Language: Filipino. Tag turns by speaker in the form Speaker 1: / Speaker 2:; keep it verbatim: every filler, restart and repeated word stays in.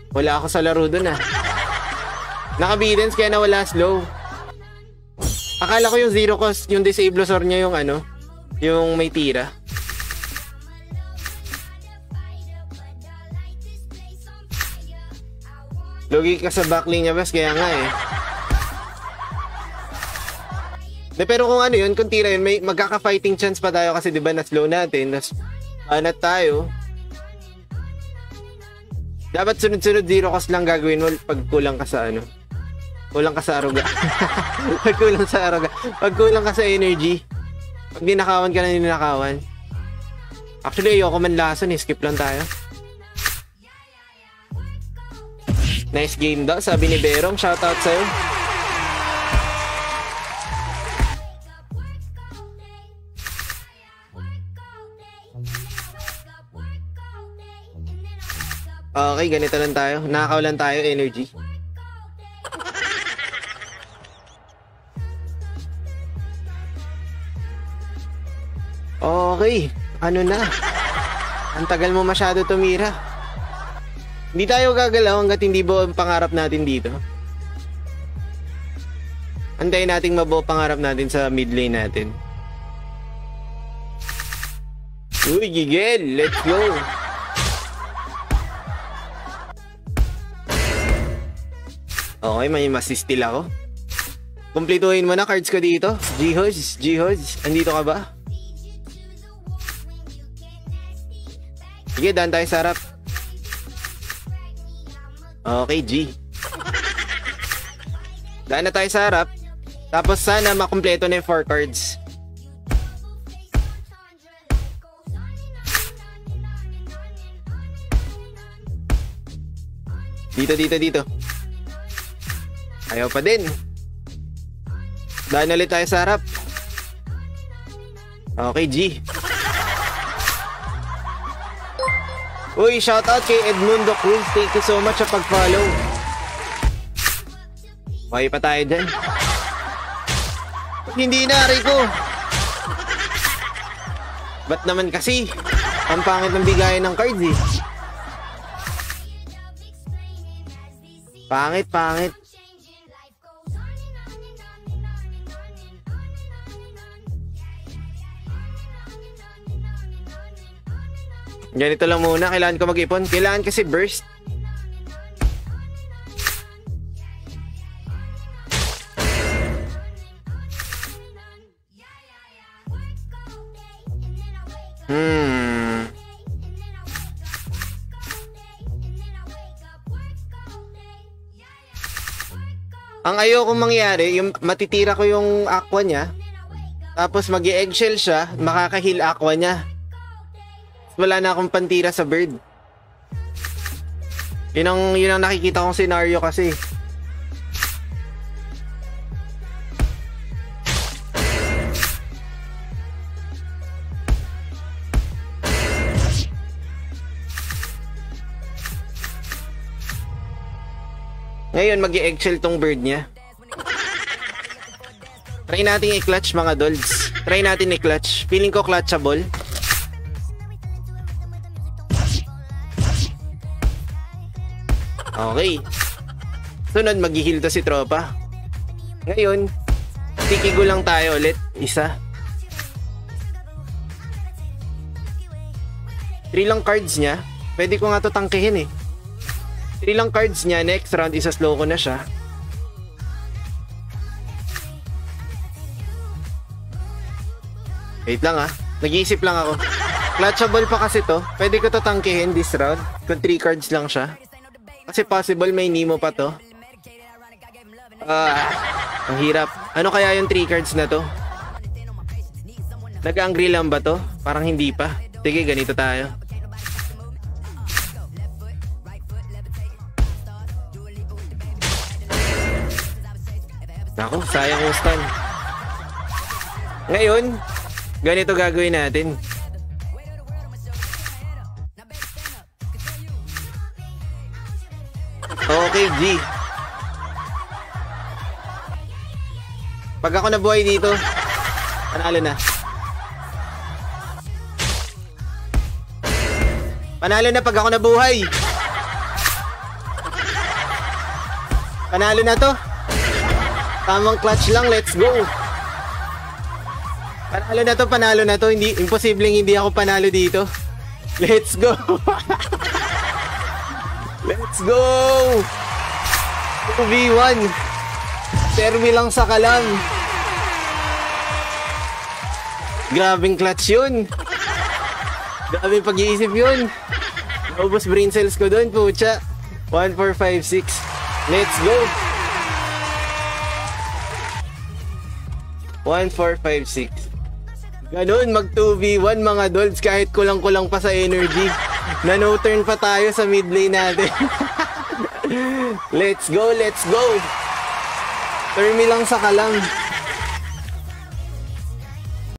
Speaker 1: Wala ako sa laro dun ah. Naka-bidens kaya nawala slow. Akala ko yung zero cost, yung disablosaur niya yung ano, yung may tira. Logi ka sa backlane niya, bas, kaya nga eh. De, pero kung ano yun, kung tira yun, may magkaka-fighting chance pa tayo kasi diba na-slow natin, nas banat tayo. Dapat sunod-sunod zero cost lang gagawin mo pag kulang ka sa ano. Kulang ka sa aruga. Pag kulang sa aruga. Pag kulang ka sa energy. Pag ninakawan ka na ninakawan. Actually, ayoko man lason eh. Skip lang tayo. Nice game daw, sabi ni Berong. Shoutout sa'yo. Okay, ganito lang tayo. Nakakaw lang tayo, energy. Okay, ano na? Ang tagal mo masyado tumira. Hindi tayo gagalaw hanggat hindi buo ang pangarap natin dito. Antayin nating mabuo pangarap natin sa mid lane natin. Uy, Gigel, let's go. Okay, may masistil ako. Kumplituhin mo na cards ko dito. Jihos, Jihos, andito ka ba? Sige, daan tayo sa harap. Okay, G. Daan na tayo sa harap. Tapos sana makumpleto na yung four cards. Dito, dito, dito. Ayaw pa din. Daan ulit tayo sa harap. Okay, G. Uy, shoutout kay Edmundo Cruz. Thank you so much sa pag-follow. Okay pa tayo dyan. Hindi na, Rico. Ba't naman kasi? Ang pangit ng bigayan ng cards eh. Pangit, pangit. Ganito lang muna, kailangan ko mag-ipon. Kailangan kasi burst. Hmm. Ang ayoko mangyari, yung matitira ko yung aqua niya, tapos mag-eggshell siya, makaka-heal aqua niya. Wala na akong pantira sa bird. Yun ang, yun ang nakikita kong scenario kasi. Ngayon mag-i-eggshell tong bird niya. Try natin i-clutch mga dolls. Try natin i-clutch. Feeling ko clutchable. Okay. Sunod, mag-heal to si tropa. Ngayon, tikigo lang tayo ulit. Isa. Three lang cards niya. Pwede ko nga to tangkihin eh. Three lang cards niya. Next round, isa slow ko na siya. Wait lang ah. Nag-iisip lang ako. Clutchable pa kasi to. Pwede ko to tangkihin this round. Kung three cards lang siya. Kasi possible may Nemo pa to. Ah, ang hirap. Ano kaya yung three cards na to? Nag-angry lang ba to? Parang hindi pa. Sige, ganito tayo. Ako, sayang yung stun. Ngayon, ganito gagawin natin. Okay, G. Pag ako nabuhay dito, panalo na. Panalo na pag ako nabuhay. Panalo na to. Tamang clutch lang, let's go. Panalo na to, panalo na to. Hindi, imposibleng hindi ako panalo dito. Let's go. Let's go. two v one. Servi lang sa kalam. Grabing clutch yun. Grabing pag-iisip yun. Naubos brain cells ko doon, pucha. one four five six. Let's go. one four five six. Ganun, mag two v one mga dolds kahit kulang-kulang pa sa energy. Na no turn pa tayo sa mid lane natin. Let's go, let's go. Termi lang sa kalam.